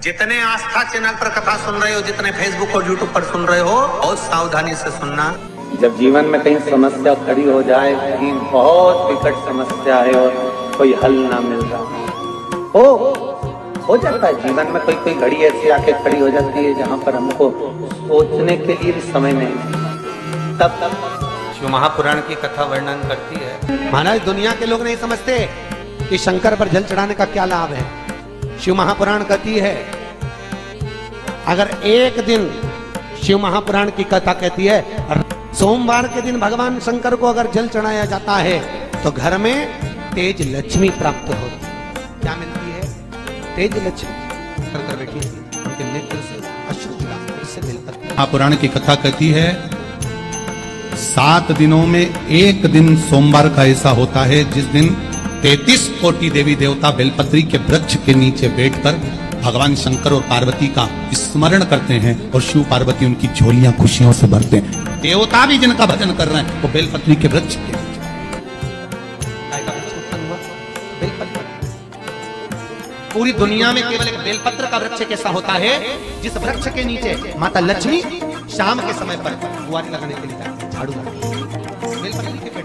जितने आस्था चैनल पर कथा सुन रहे हो, जितने फेसबुक और यूट्यूब पर सुन रहे हो, बहुत सावधानी से सुनना। जब जीवन में कहीं समस्या खड़ी हो जाए, कहीं बहुत विकट समस्या है और कोई हल ना मिल रहा हो जाता है जीवन में कोई घड़ी ऐसी आके खड़ी हो जाती है जहाँ पर हमको सोचने के लिए भी समय नहीं। तब शिव महापुराण की कथा वर्णन करती है। महाराज दुनिया के लोग नहीं समझते कि शंकर पर जल चढ़ाने का क्या लाभ है। शिव महापुराण कहती है अगर एक दिन शिव महापुराण की कथा कहती है सोमवार के दिन भगवान शंकर को अगर जल चढ़ाया जाता है तो घर में तेज लक्ष्मी प्राप्त होती। क्या मिलती है? तेज लक्ष्मी। कर बैठी उनके नेत्र से अश्रु से मिलकर। महापुराण की कथा कहती है 7 दिनों में एक दिन सोमवार का ऐसा होता है जिस दिन 33 कोटि देवी देवता बेलपत्री के वृक्ष के नीचे बैठकर भगवान शंकर और पार्वती का स्मरण करते हैं और शिव पार्वती उनकी झोलियां खुशियों से भरते हैं। देवता भी जिनका भजन कर रहे हैं वो बेलपत्री के वृक्ष के नीचे। पूरी दुनिया में केवल एक बेलपत्र का वृक्ष कैसा होता है जिस वृक्ष के नीचे माता लक्ष्मी शाम के समय पर बुआरी लगाने के लिए जाती है, झाड़ू लगाती है। बेलपत्री के पेड़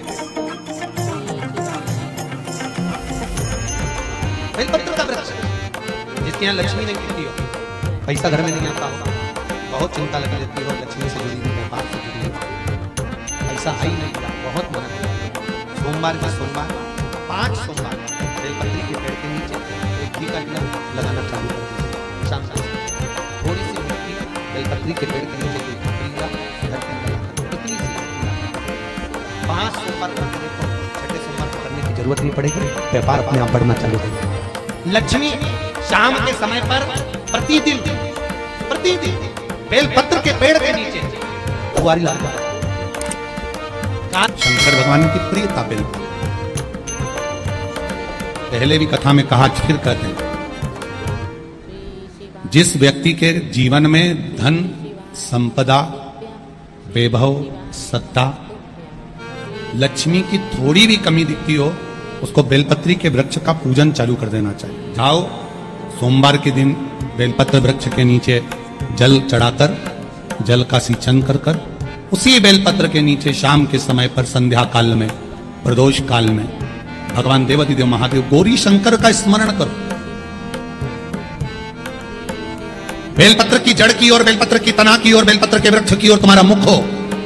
बेलपत्र का वृक्ष जिसके यहाँ लक्ष्मी नहीं दिखती हो, पैसा घर में नहीं आता हो, बहुत चिंता लगी रहती हो, लक्ष्मी से जुड़ी हुई व्यापार से जुड़ी हुई, पैसा आ ही नहीं रहा, बहुत मेहनत। सोमवार के सोमवार 5 सोमवार बेलपत्री के पेड़ के नीचे घी का दिया लगाना चालू कर दिया। शाम शाम थोड़ी सी मिट्टी बेलपत्री के पेड़ के नीचे घर के अंदर इतनी सी 5 सोमवार करके देखो, 6ठे सोमवार करने की जरूरत नहीं पड़ेगी, व्यापार अपने आप बढ़ना चालू हो जाएगा। लक्ष्मी शाम के समय पर प्रतिदिन बेलपत्र के पेड़ के नीचे बुआरी लाता है। शंकर भगवान की प्रियता बेलपत्र। पहले भी कथा में कहा, फिर कहते हैं जिस व्यक्ति के जीवन में धन संपदा वैभव सत्ता लक्ष्मी की थोड़ी भी कमी दिखती हो उसको बेलपत्री के वृक्ष का पूजन चालू कर देना चाहिए। जाओ सोमवार के दिन बेलपत्र वृक्ष के नीचे जल चढ़ाकर जल का सिंचन कर उसी बेलपत्र के नीचे शाम के समय पर संध्या काल में प्रदोष काल में भगवान देवाधिदेव महादेव गौरी शंकर का स्मरण करो। बेलपत्र की जड़ की ओर, बेलपत्र की तना की ओर, बेलपत्र के वृक्ष की ओर तुम्हारा मुख हो।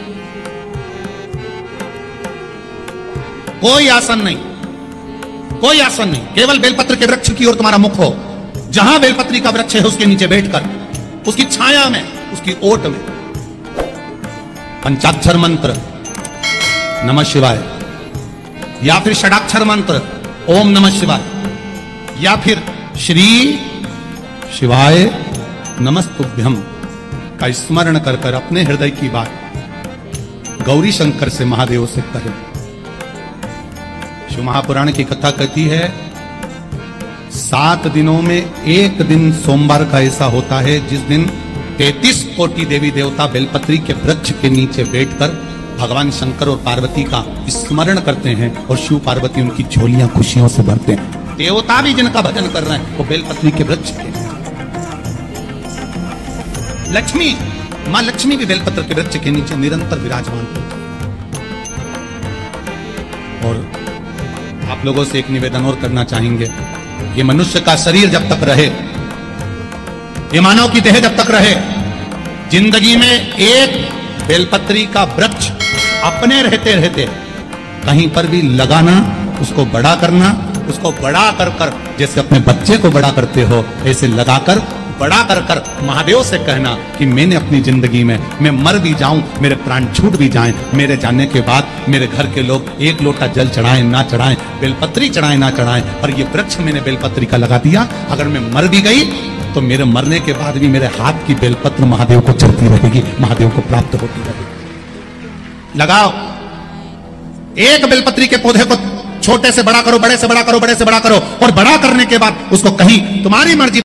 कोई आसन नहीं, कोई आसन नहीं, केवल बेलपत्र के वृक्ष की ओर तुम्हारा मुख हो। जहां बेलपत्री का वृक्ष है उसके नीचे बैठकर उसकी छाया में, उसकी ओट में पंचाक्षर मंत्र नमः शिवाय या फिर षडाक्षर मंत्र ओम नमः शिवाय या फिर श्री शिवाय नमस्तुभ्यम का स्मरण कर अपने हृदय की बात गौरी शंकर से महादेव से करें। शिव महापुराण की कथा कहती है 7 दिनों में एक दिन सोमवार का ऐसा होता है जिस दिन 33 कोटि देवी देवता बेलपत्री के वृक्ष के नीचे बैठकर भगवान शंकर और पार्वती का स्मरण करते हैं और शिव पार्वती उनकी झोलियां खुशियों से भरते हैं। देवता भी जिनका भजन कर रहे हैं वो बेलपत्री के वृक्ष के। लक्ष्मी मां लक्ष्मी भी बेलपत्र के वृक्ष के नीचे निरंतर विराजमान होती है। और आप लोगों से एक निवेदन और करना चाहेंगे, ये मनुष्य का शरीर जब तक रहे, ये मानव की देह जब तक रहे, जिंदगी में एक बेलपत्री का वृक्ष अपने रहते रहते कहीं पर भी लगाना, उसको बड़ा करना, उसको बड़ा कर जैसे अपने बच्चे को बड़ा करते हो ऐसे लगाकर बड़ा कर महादेव से कहना कि मैंने अपनी जिंदगी में मैं मर भी जाऊं, मेरे प्राण छूट भी जाएं, मेरे जाने के बाद मेरे घर के लोग एक लोटा जल चढ़ाएं ना चढ़ाएं, बेलपत्री चढ़ाएं ना चढ़ाएं, पर ये वृक्ष मैंने बेलपत्री का लगा दिया, अगर मैं मर भी गई तो मेरे मरने के बाद भी मेरे हाथ की बेलपत्र महादेव को चलती रहेगी, महादेव को प्राप्त होती रहेगी। लगाओ एक बेलपत्री के पौधे को छोटे से बड़ा करो, बड़े से बड़ा करो, बड़े से बड़ा करो और बड़ा करने के बाद उसको कहीं तुम्हारी मर्जी